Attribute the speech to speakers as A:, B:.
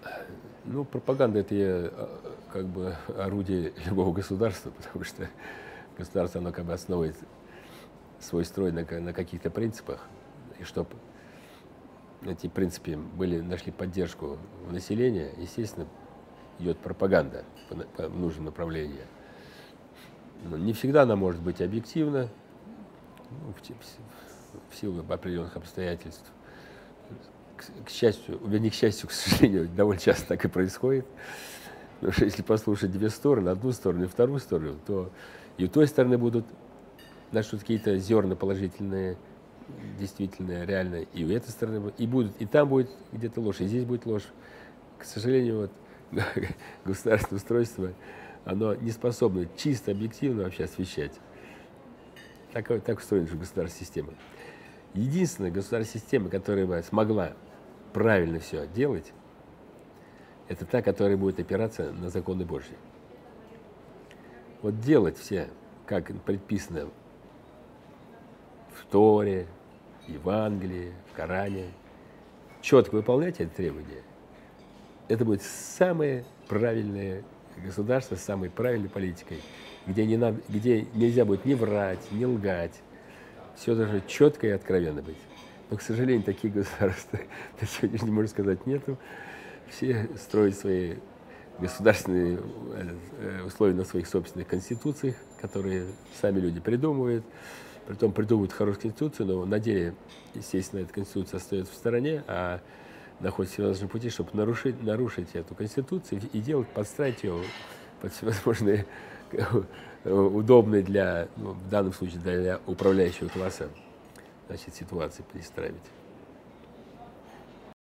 A: Ну, пропаганда — это как бы орудие любого государства, потому что государство, оно как бы основывает свой строй на каких-то принципах, и чтобы эти принципы нашли поддержку у населения, естественно, идет пропаганда по нужному направлению. Но не всегда она может быть объективна, ну, в силу определенных обстоятельств. К счастью, вернее, к счастью, к сожалению, довольно часто так и происходит. Потому что если послушать две стороны, одну сторону и вторую сторону, то и у той стороны будут начнут какие-то зерна положительные, действительно, реально, и у этой стороны, и там будет где-то ложь, и здесь будет ложь. К сожалению, вот государственное устройство, оно не способно чисто объективно вообще освещать. Так устроена же государственная система. Единственная государственная система, которая бы смогла правильно все делать, это та, которая будет опираться на законы Божьи. Вот делать все, как предписано в Торе, в Евангелии, в Коране, четко выполнять эти требования, это будет самое правильное государство с самой правильной политикой, где нельзя будет ни врать, ни лгать. Все должно четко и откровенно быть. Но, к сожалению, таких государств на сегодняшний день, можно сказать, нету. Все строят свои государственные условия на своих собственных конституциях, которые сами люди придумывают. Притом придумывают хорошую конституцию, но на деле, естественно, эта конституция остается в стороне, а находится всевозможные пути, чтобы нарушить эту конституцию и подстраивать ее под всевозможные удобные для, ну, в данном случае для управляющего класса, значит, ситуации перестраивать.